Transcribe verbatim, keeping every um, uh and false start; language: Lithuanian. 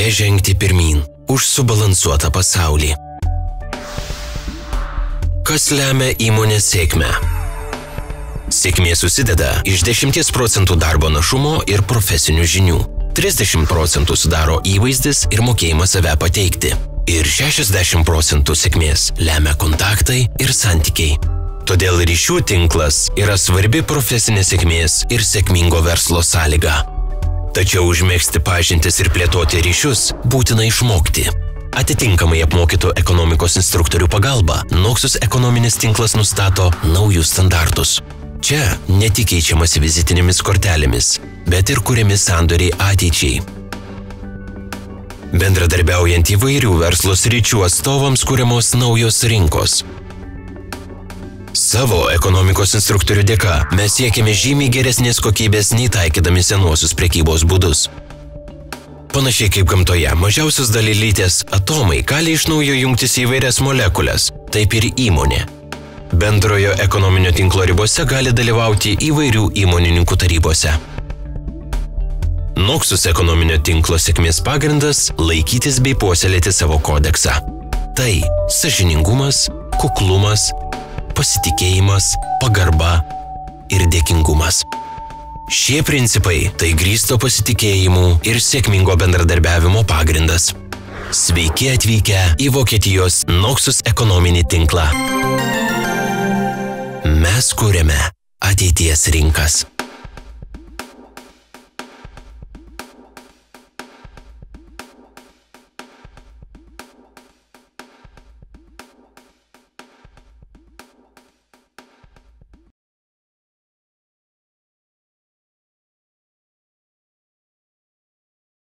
kelyje žengti pirmyn už subalansuotą pasaulį. Kas lemia įmonės sėkmę? Sėkmė susideda iš dešimties procentų darbo našumo ir profesinių žinių. trisdešimt procentų sudaro įvaizdis ir mokėjimas save pateikti. Ir šešiasdešimt procentų sėkmės lemia kontaktai ir santykiai. Todėl ryšių tinklas yra svarbi profesinės sėkmės ir sėkmingo verslo sąlyga. Tačiau užmegzti pažintis ir plėtoti ryšius būtina išmokti. Atitinkamai apmokytų ekonomikos instruktorių pagalba, Noxus ekonominis tinklas nustato naujus standartus. Čia ne tik keičiamasi vizitinėmis kortelėmis, bet ir kuriami sandoriai ateičiai. Bendradarbiaujant įvairių verslo sričių atstovams kuriamos naujos rinkos. Savo ekonomikos instruktorių dėka mes siekime žymiai geresnės kokybės nei taikydami senuosius prekybos būdus. Panašiai kaip gamtoje, mažiausios dalelytės atomai gali iš naujo jungtis į įvairias molekulės, taip ir įmonė. Bendrojo ekonominio tinklo ribose gali dalyvauti įvairių įmonininkų tarybose. Noxus ekonominio tinklo sėkmės pagrindas – laikytis bei puoselėti savo kodeksą. Tai sąžiningumas, kuklumas, pasitikėjimas, pagarba ir dėkingumas. Šie principai tai grįsto pasitikėjimu ir sėkmingo bendradarbiavimo pagrindas. Sveiki atvykę į Vokietijos Noxus ekonominį tinklą. Mes kuriame ateities rinkas.